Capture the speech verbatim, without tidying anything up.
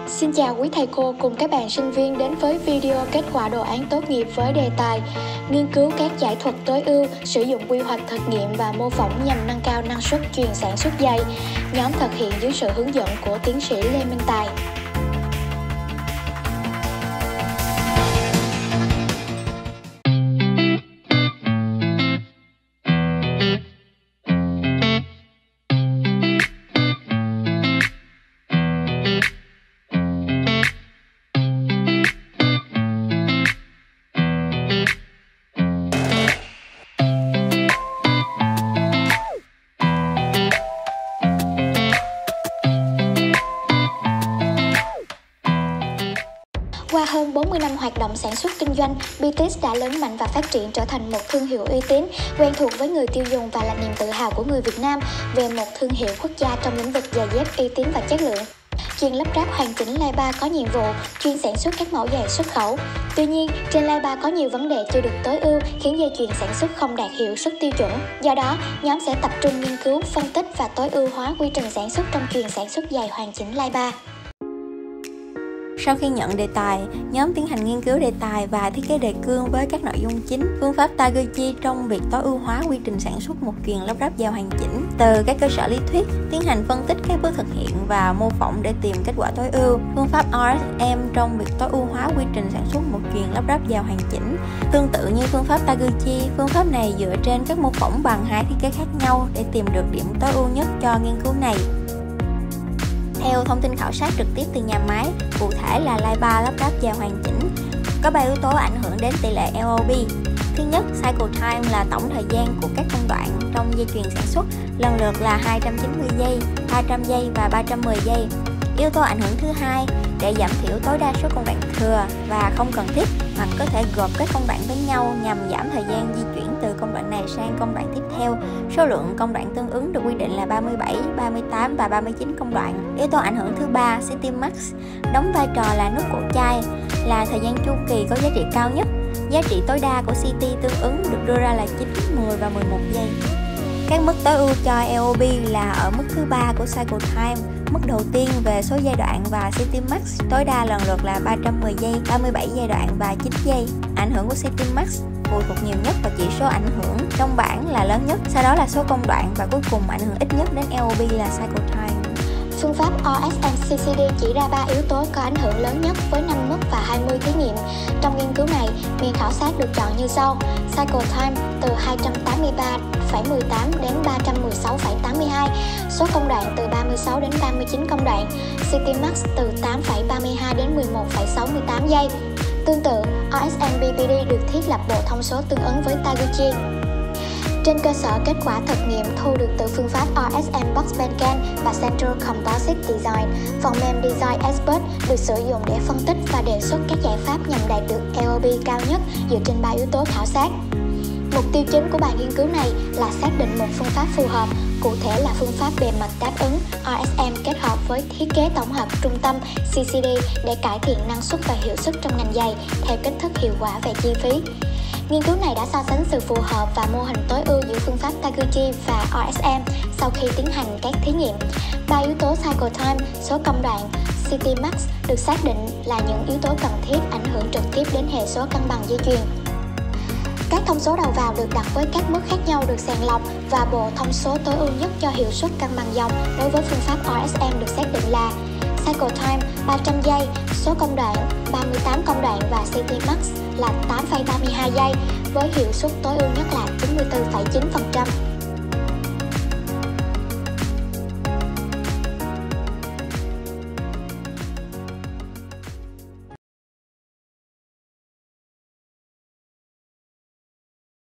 Xin chào quý thầy cô cùng các bạn sinh viên đến với video kết quả đồ án tốt nghiệp với đề tài nghiên cứu các giải thuật tối ưu, sử dụng quy hoạch thực nghiệm và mô phỏng nhằm nâng cao năng suất chuyền sản xuất dây. Nhóm thực hiện dưới sự hướng dẫn của tiến sĩ Lê Minh Tài. Qua hơn bốn mươi năm hoạt động sản xuất kinh doanh, bê tê ét đã lớn mạnh và phát triển trở thành một thương hiệu uy tín, quen thuộc với người tiêu dùng và là niềm tự hào của người Việt Nam về một thương hiệu quốc gia trong lĩnh vực giày dép uy tín và chất lượng. Chuyên lắp ráp hoàn chỉnh Line ba có nhiệm vụ chuyên sản xuất các mẫu giày xuất khẩu. Tuy nhiên, trên Line ba có nhiều vấn đề chưa được tối ưu khiến dây chuyền sản xuất không đạt hiệu suất tiêu chuẩn. Do đó, nhóm sẽ tập trung nghiên cứu, phân tích và tối ưu hóa quy trình sản xuất trong chuyền sản xuất giày hoàn chỉnh Line ba. Sau khi nhận đề tài, nhóm tiến hành nghiên cứu đề tài và thiết kế đề cương với các nội dung chính, phương pháp Taguchi trong việc tối ưu hóa quy trình sản xuất một chuyền lắp ráp giày hoàn chỉnh, từ các cơ sở lý thuyết, tiến hành phân tích các bước thực hiện và mô phỏng để tìm kết quả tối ưu, phương pháp rờ ét em trong việc tối ưu hóa quy trình sản xuất một chuyền lắp ráp giày hoàn chỉnh. Tương tự như phương pháp Taguchi, phương pháp này dựa trên các mô phỏng bằng hai thiết kế khác nhau để tìm được điểm tối ưu nhất cho nghiên cứu này. Theo thông tin khảo sát trực tiếp từ nhà máy, cụ thể là Line ba lắp ráp giày hoàn chỉnh, có ba yếu tố ảnh hưởng đến tỷ lệ lờ o bê. Thứ nhất, cycle time là tổng thời gian của các công đoạn trong dây chuyền sản xuất, lần lượt là hai trăm chín mươi giây, ba trăm giây và ba trăm mười giây. Yếu tố ảnh hưởng thứ hai, để giảm thiểu tối đa số công đoạn thừa và không cần thiết, hoặc có thể gộp các công đoạn với nhau nhằm giảm thời gian di chuyển từ công đoạn này sang công đoạn tiếp theo. Số lượng công đoạn tương ứng được quy định là ba mươi bảy, ba mươi tám và ba mươi chín công đoạn. Yếu tố ảnh hưởng thứ ba, xê tê max, đóng vai trò là nút cổ chai, là thời gian chu kỳ có giá trị cao nhất. Giá trị tối đa của xê tê tương ứng được đưa ra là chín, mười và mười một giây. Các mức tối ưu cho lờ o bê là ở mức thứ ba của cycle time, mức đầu tiên về số giai đoạn và xê tê max tối đa lần lượt là ba trăm mười giây, ba mươi bảy giai đoạn và chín giây. Ảnh hưởng của xê tê max phụ thuộc nhiều nhất vào chỉ số ảnh hưởng trong bảng là lớn nhất, sau đó là số công đoạn và cuối cùng ảnh hưởng ít nhất đến lờ o bê là cycle time. Phương pháp rờ ét em xê xê đê chỉ ra ba yếu tố có ảnh hưởng lớn nhất với năm mức và hai mươi thí nghiệm. Trong nghiên cứu này, miền khảo sát được chọn như sau: cycle time từ hai trăm tám mươi ba phẩy mười tám đến ba trăm mười sáu phẩy tám mươi hai, số công đoạn từ ba mươi sáu đến ba mươi chín công đoạn, xê tê max từ tám phẩy ba mươi hai đến mười một phẩy sáu mươi tám giây. Tương tự, rờ ét em bê pê đê được thiết lập bộ thông số tương ứng với Taguchi. Trên cơ sở kết quả thực nghiệm thu được từ phương pháp rờ ét em Box Beacon và Central Composite Design, phần mềm Design Expert được sử dụng để phân tích và đề xuất các giải pháp nhằm đạt được lờ o bê cao nhất dựa trên ba yếu tố khảo sát. Mục tiêu chính của bài nghiên cứu này là xác định một phương pháp phù hợp, cụ thể là phương pháp bề mặt đáp ứng rờ ét em kết hợp với thiết kế tổng hợp trung tâm xê xê đê để cải thiện năng suất và hiệu suất trong ngành giày theo cách thức hiệu quả về chi phí. Nghiên cứu này đã so sánh sự phù hợp và mô hình tối ưu giữa phương pháp Taguchi và rờ ét em sau khi tiến hành các thí nghiệm. Ba yếu tố cycle time, số công đoạn, xê tê max được xác định là những yếu tố cần thiết ảnh hưởng trực tiếp đến hệ số cân bằng dây chuyền. Các thông số đầu vào được đặt với các mức khác nhau được sàng lọc và bộ thông số tối ưu nhất cho hiệu suất cân bằng dòng đối với phương pháp rờ ét em được xác định là cycle time ba trăm giây, số công đoạn ba mươi tám công đoạn và xê tê max là tám phẩy ba mươi hai giây với hiệu suất tối ưu nhất là chín mươi tư phẩy chín phần trăm.